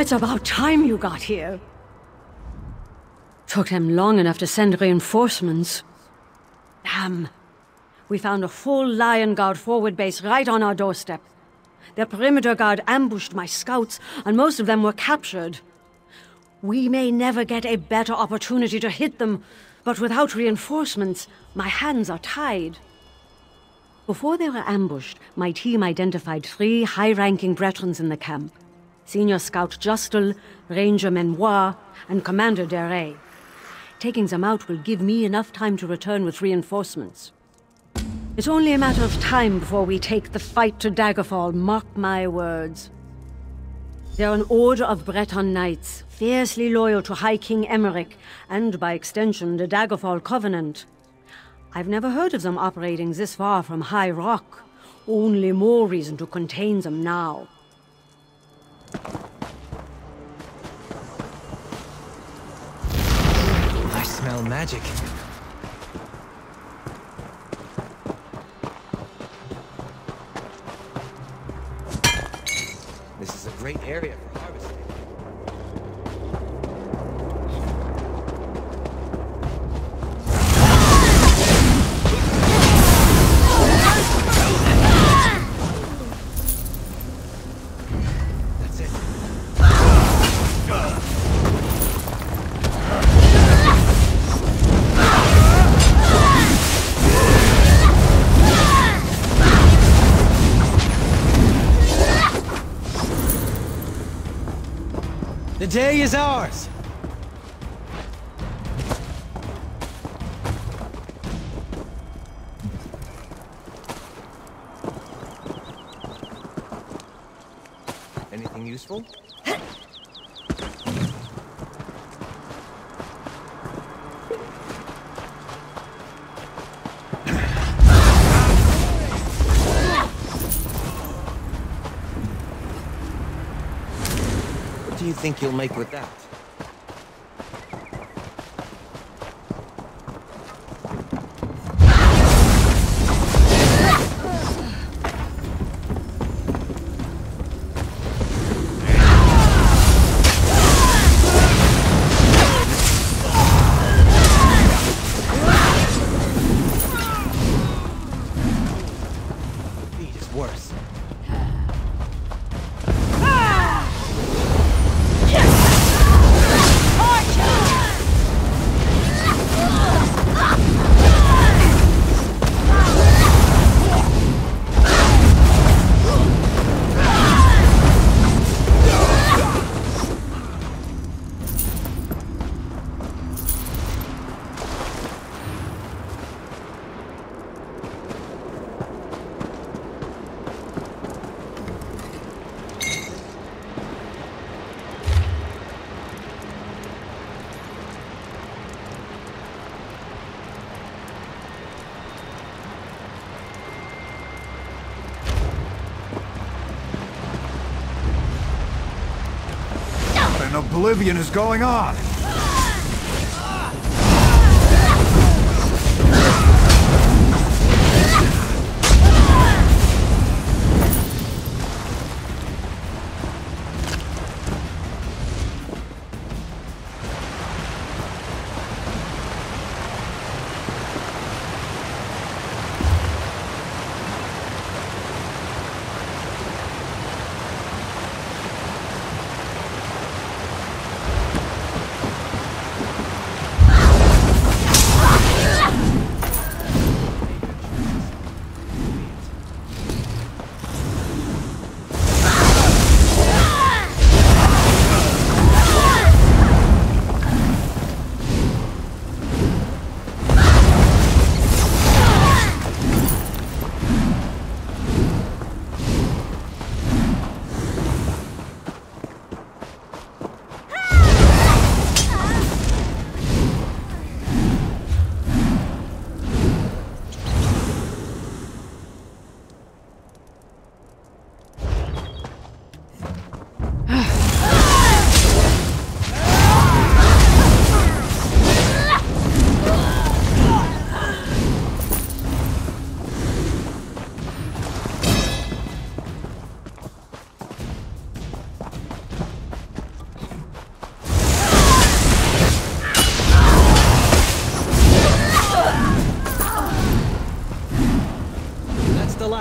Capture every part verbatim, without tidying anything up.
It's about time you got here. Took them long enough to send reinforcements. Damn. We found a full Lion Guard forward base right on our doorstep. Their perimeter guard ambushed my scouts, and most of them were captured. We may never get a better opportunity to hit them, but without reinforcements, my hands are tied. Before they were ambushed, my team identified three high-ranking Bretons in the camp. Senior Scout Justel, Ranger Menoir, and Commander Deray. Taking them out will give me enough time to return with reinforcements. It's only a matter of time before we take the fight to Daggerfall, mark my words. They're an order of Breton knights, fiercely loyal to High King Emeric, and by extension, the Daggerfall Covenant. I've never heard of them operating this far from High Rock. Only more reason to contain them now. I smell magic. This is a great area for harvesting. That's it. The day is ours! Anything useful? What do you think you'll make with that? Defeat is worse. Oblivion is going on!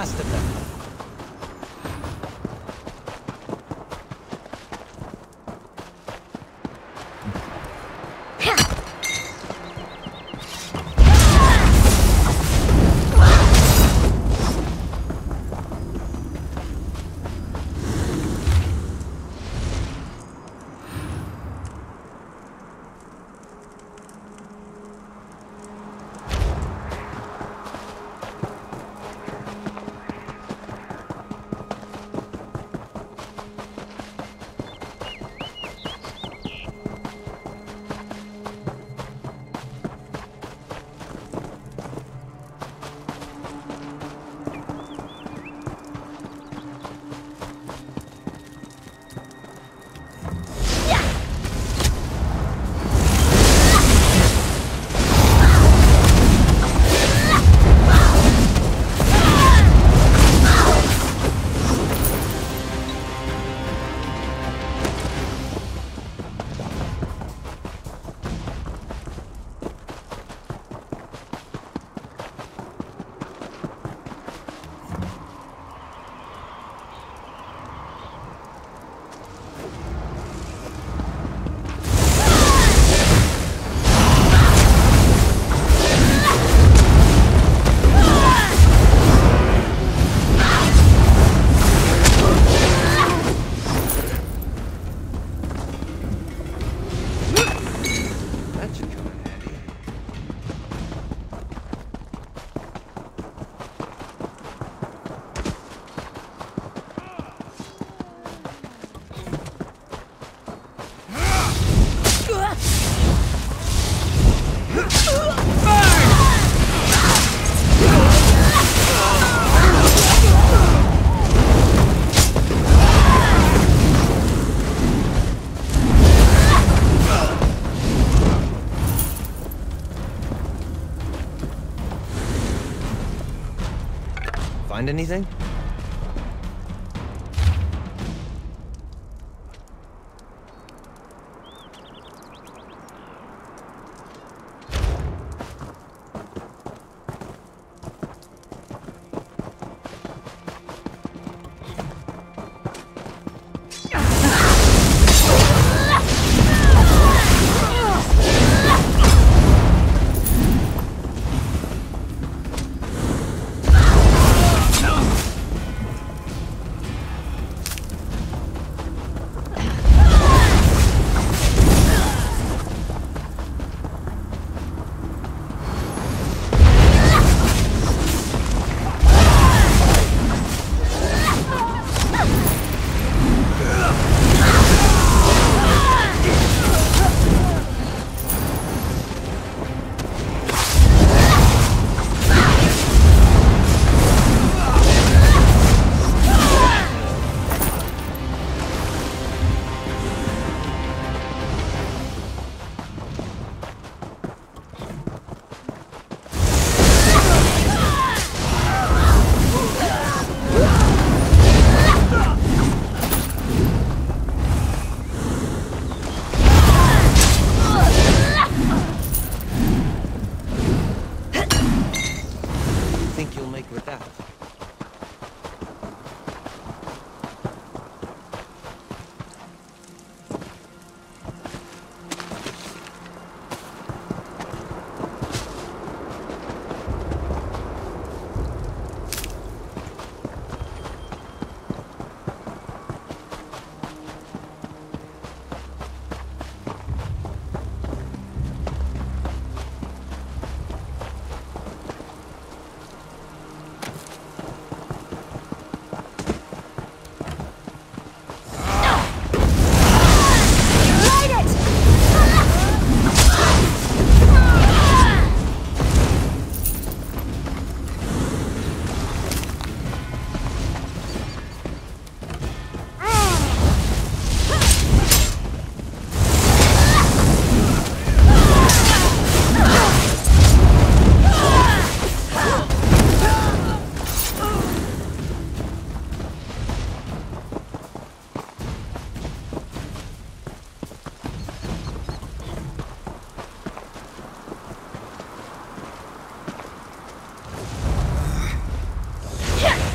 last of them. Find anything? With that.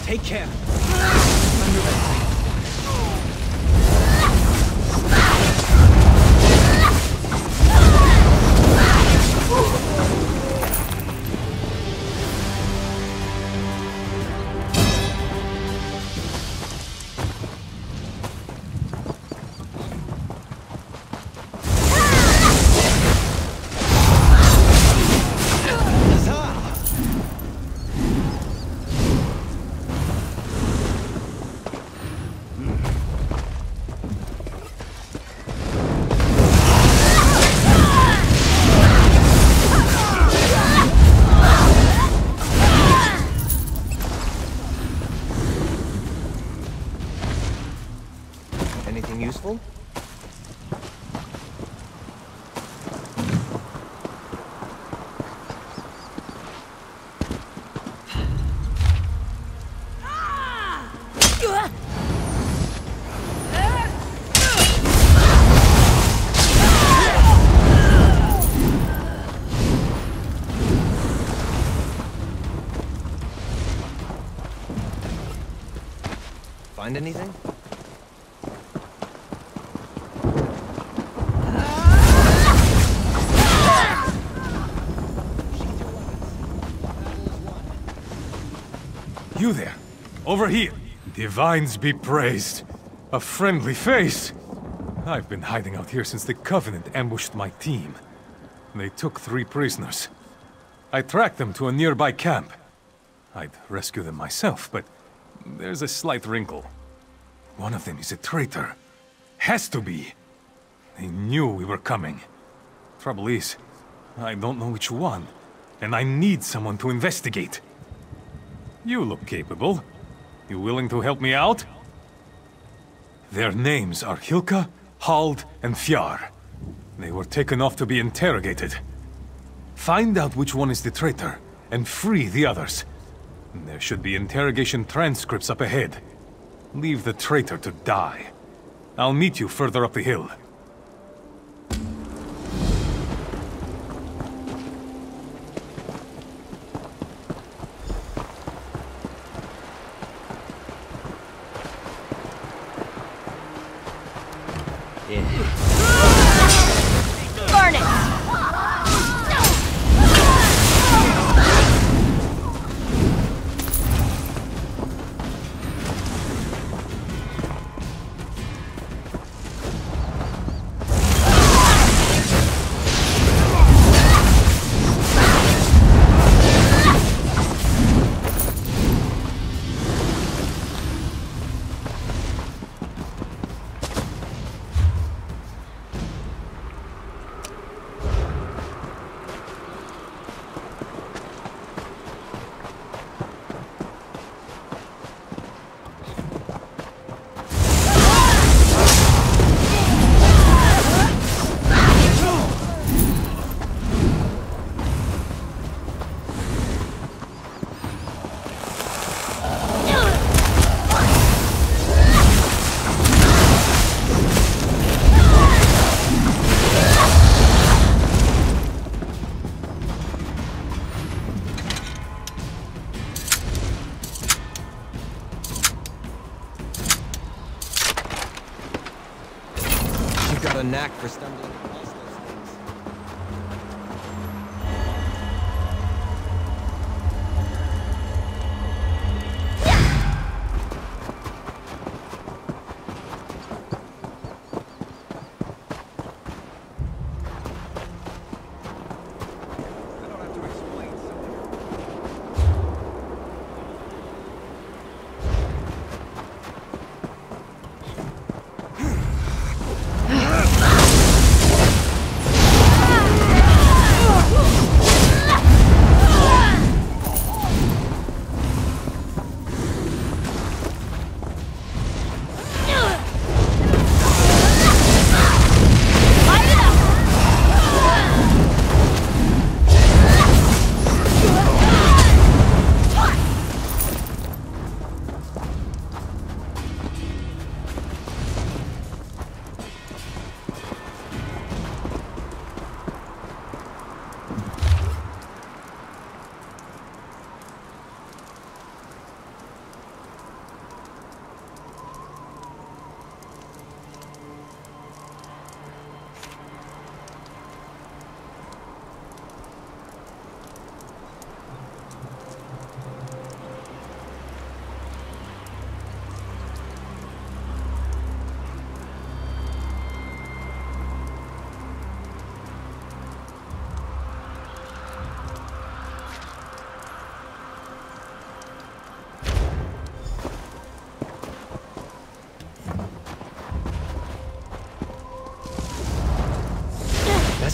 Take care. Anything useful? Find anything? You there! Over here! Divines be praised! A friendly face! I've been hiding out here since the Covenant ambushed my team. They took three prisoners. I tracked them to a nearby camp. I'd rescue them myself, but there's a slight wrinkle. One of them is a traitor. Has to be! They knew we were coming. Trouble is, I don't know which one, and I need someone to investigate. You look capable. You willing to help me out? Their names are Hilka, Hald, and Fjár. They were taken off to be interrogated. Find out which one is the traitor, and free the others. There should be interrogation transcripts up ahead. Leave the traitor to die. I'll meet you further up the hill. Burn it! You've got a knack for stumbling across those things.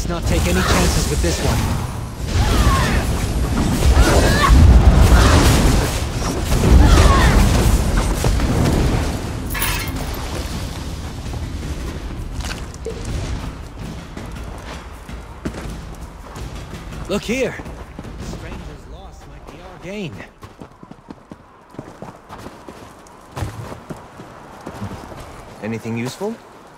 Let's not take any chances with this one. Look here. Stranger's loss might be our gain. Anything useful?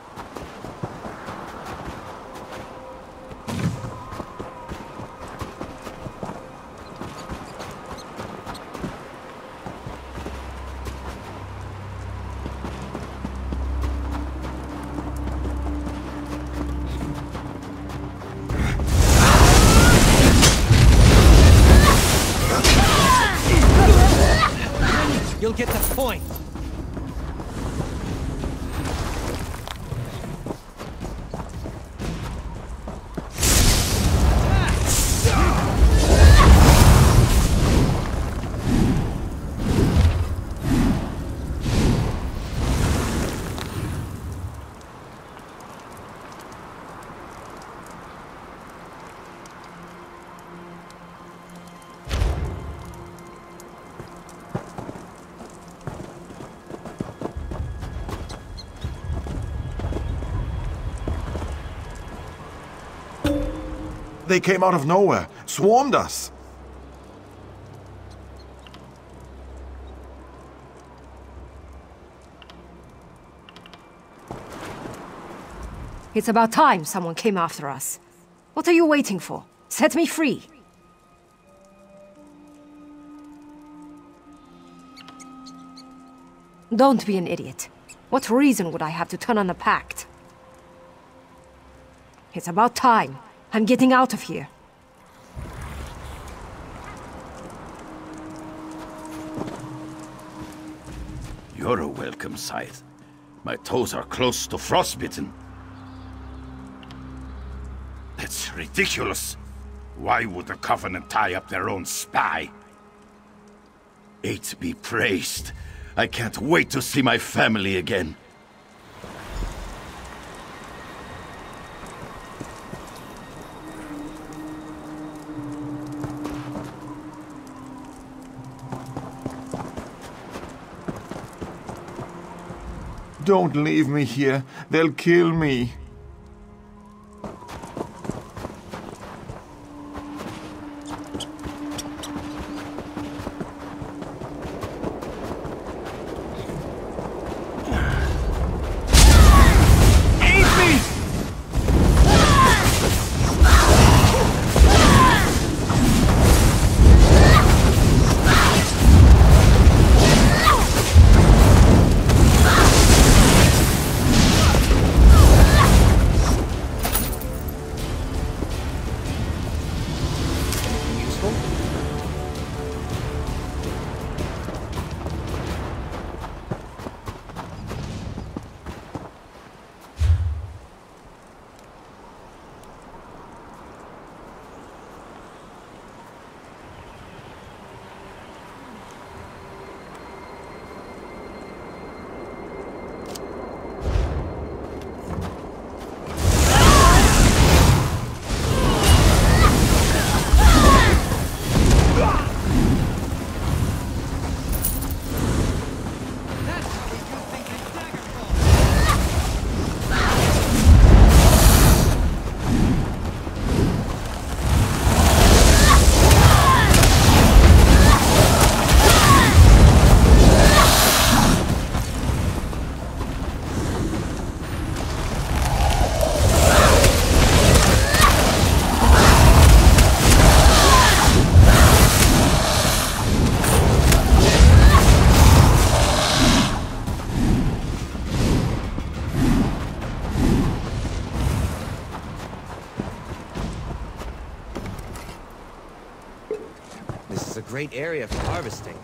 You'll get the point. They came out of nowhere, swarmed us. It's about time someone came after us. What are you waiting for? Set me free. Don't be an idiot. What reason would I have to turn on the Pact? It's about time. I'm getting out of here. You're a welcome sight. My toes are close to frostbitten. That's ridiculous. Why would the Covenant tie up their own spy? Eight be praised. I can't wait to see my family again. Don't leave me here. They'll kill me. Great area for harvesting.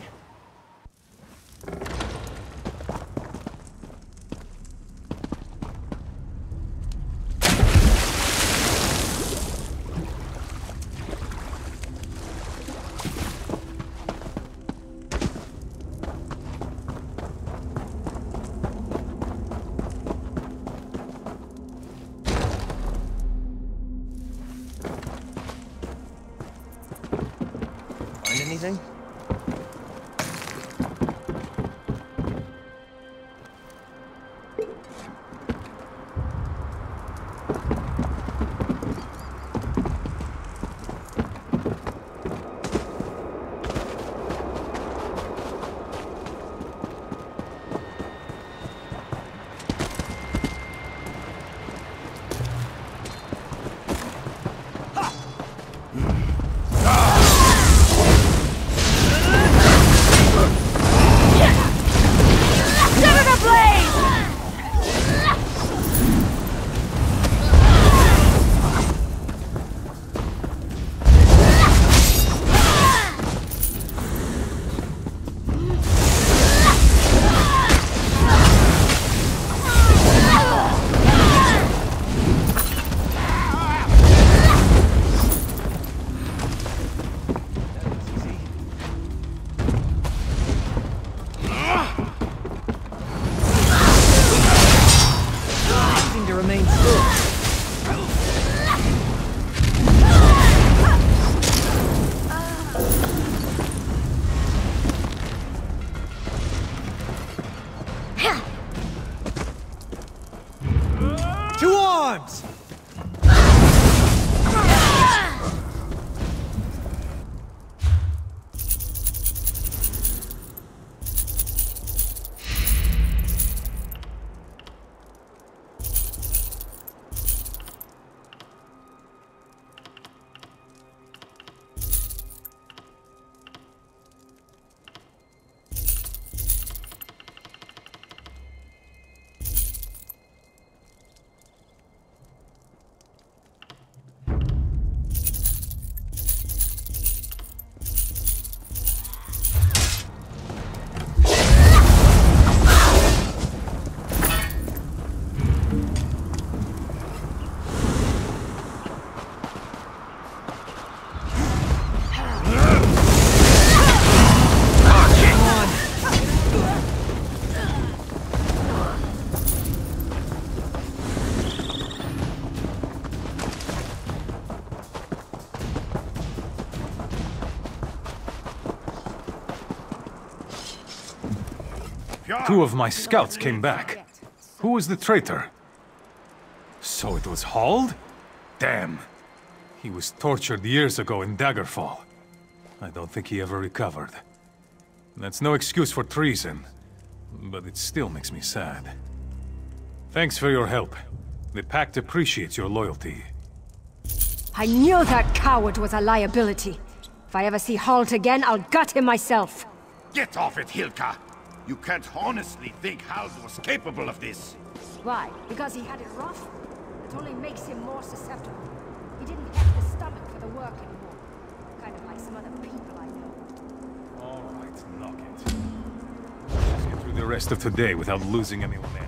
Two of my scouts came back. Who was the traitor? So it was Hald? Damn. He was tortured years ago in Daggerfall. I don't think he ever recovered. That's no excuse for treason, but it still makes me sad. Thanks for your help. The Pact appreciates your loyalty. I knew that coward was a liability. If I ever see Halt again, I'll gut him myself. Get off it, Hilka! You can't honestly think Hald was capable of this. Why? Because he had it rough? It only makes him more susceptible. He didn't have the stomach for the work anymore. Kind of like some other people I know. All right, knock it. Let's get through the rest of today without losing anyone else.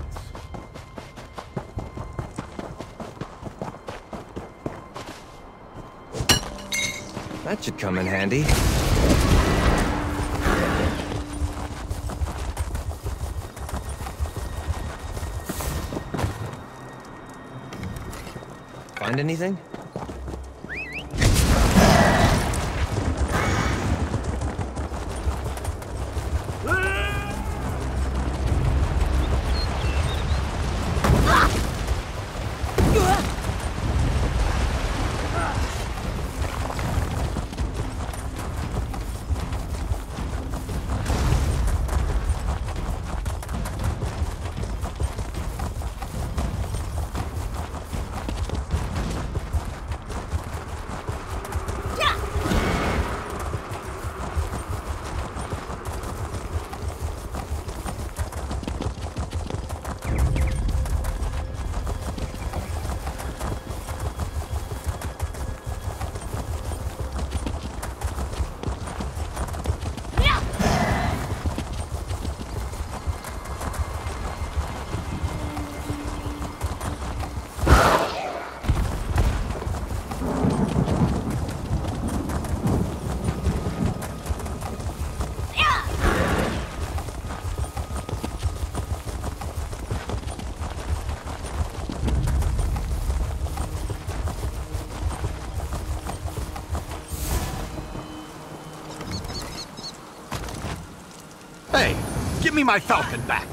That should come in handy. Find anything? Hey, give me my falcon back!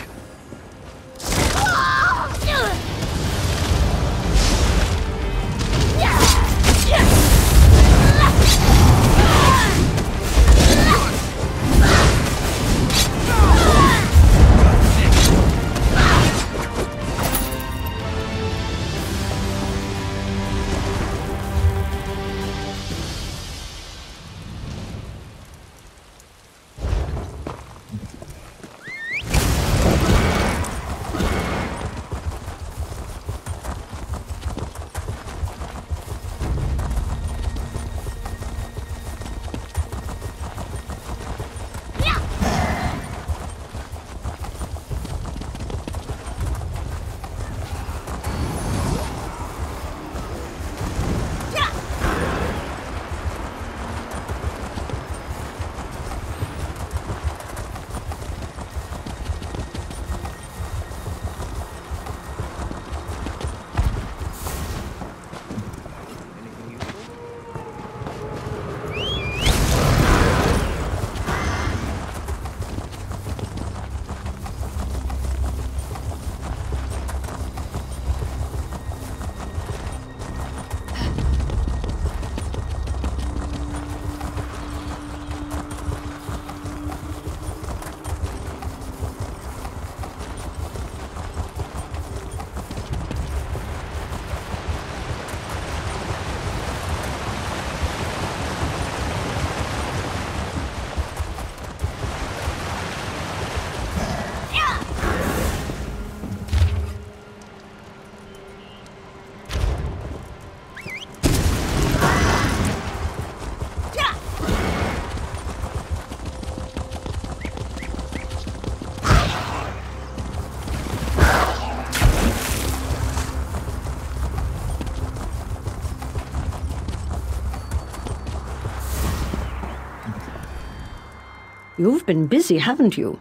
You've been busy, haven't you?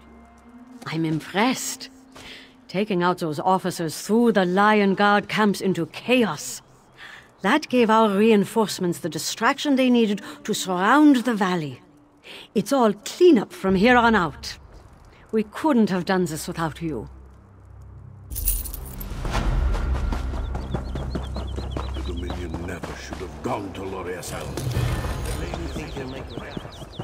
I'm impressed. Taking out those officers threw the Lion Guard camps into chaos. That gave our reinforcements the distraction they needed to surround the valley. It's all cleanup from here on out. We couldn't have done this without you. The Dominion never should have gone to Loriasel. Maybe you think you'll make a reference.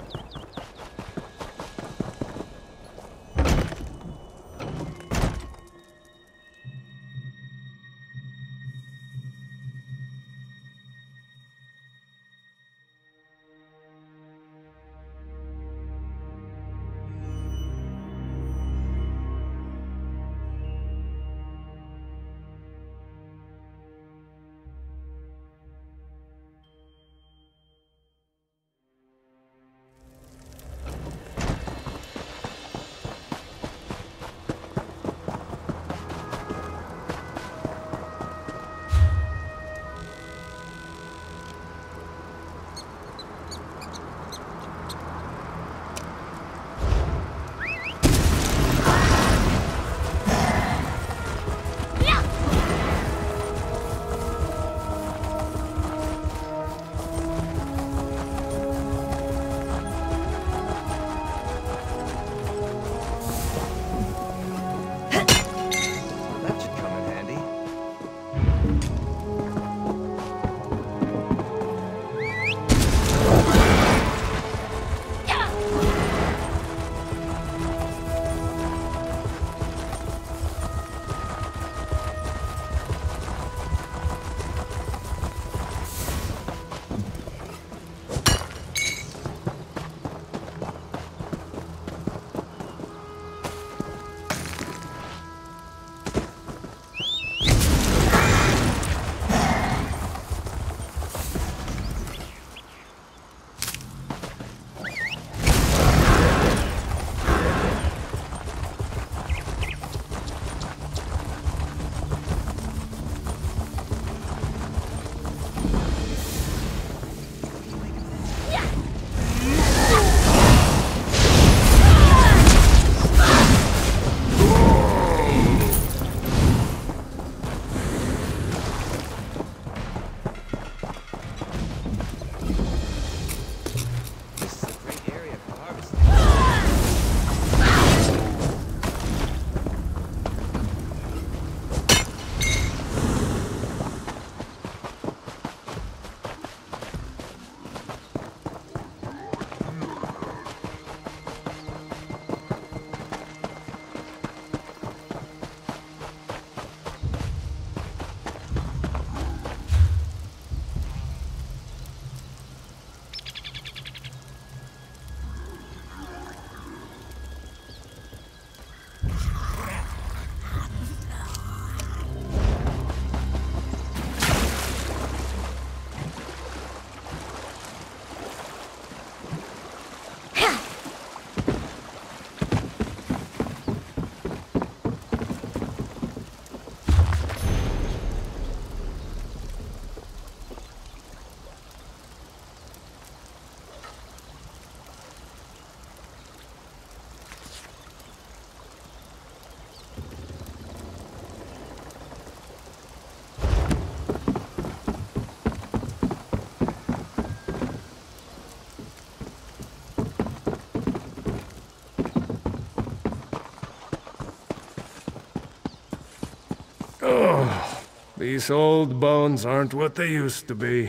Oh, these old bones aren't what they used to be.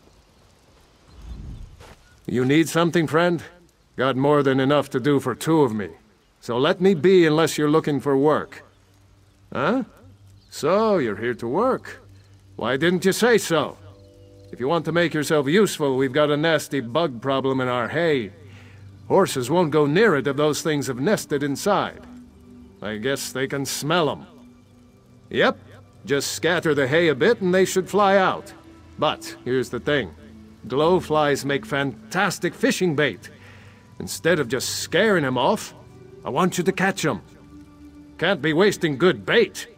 You need something, friend? Got more than enough to do for two of me. So let me be unless you're looking for work. Huh? So, you're here to work. Why didn't you say so? If you want to make yourself useful, we've got a nasty bug problem in our hay. Horses won't go near it if those things have nested inside. I guess they can smell them. Yep, just scatter the hay a bit and they should fly out. But here's the thing. Glowflies make fantastic fishing bait. Instead of just scaring them off, I want you to catch them. Can't be wasting good bait.